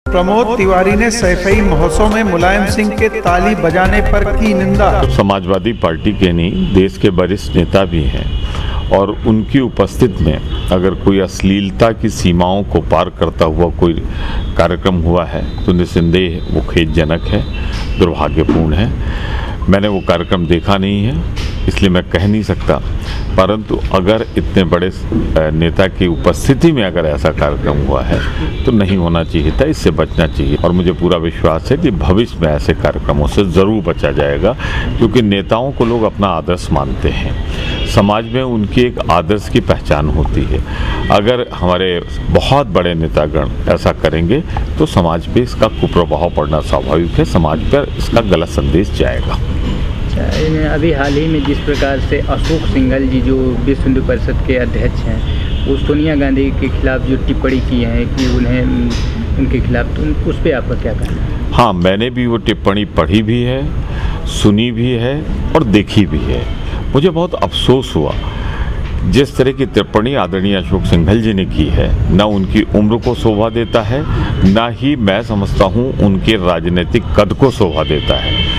प्रमोद तिवारी ने सैफई महोत्सव में मुलायम सिंह के ताली बजाने पर की निंदा। समाजवादी पार्टी के नहीं, देश के वरिष्ठ नेता भी हैं और उनकी उपस्थिति में अगर कोई अश्लीलता की सीमाओं को पार करता हुआ कोई कार्यक्रम हुआ है तो निस्संदेह वो खेदजनक है, दुर्भाग्यपूर्ण है। मैंने वो कार्यक्रम देखा नहीं है इसलिए मैं कह नहीं सकता, परंतु अगर इतने बड़े नेता की उपस्थिति में अगर ऐसा कार्यक्रम हुआ है तो नहीं होना चाहिए था, इससे बचना चाहिए। और मुझे पूरा विश्वास है कि भविष्य में ऐसे कार्यक्रमों से ज़रूर बचा जाएगा, क्योंकि नेताओं को लोग अपना आदर्श मानते हैं, समाज में उनकी एक आदर्श की पहचान होती है। अगर हमारे बहुत बड़े नेतागण ऐसा करेंगे तो समाज पे इसका कुप्रभाव पड़ना स्वाभाविक है, समाज पर इसका गलत संदेश जाएगा। अभी हाल ही में जिस प्रकार से अशोक सिंघल जी जो विश्व हिंदू परिषद के अध्यक्ष हैं, वो सोनिया गांधी के खिलाफ जो टिप्पणी की है कि उन्हें उनके खिलाफ, तो उस पर आपका क्या कहना है? हाँ, मैंने भी वो टिप्पणी पढ़ी भी है, सुनी भी है और देखी भी है। मुझे बहुत अफसोस हुआ जिस तरह की टिप्पणी आदरणीय अशोक सिंघल जी ने की है, न उनकी उम्र को शोभा देता है, न ही मैं समझता हूँ उनके राजनीतिक कद को शोभा देता है।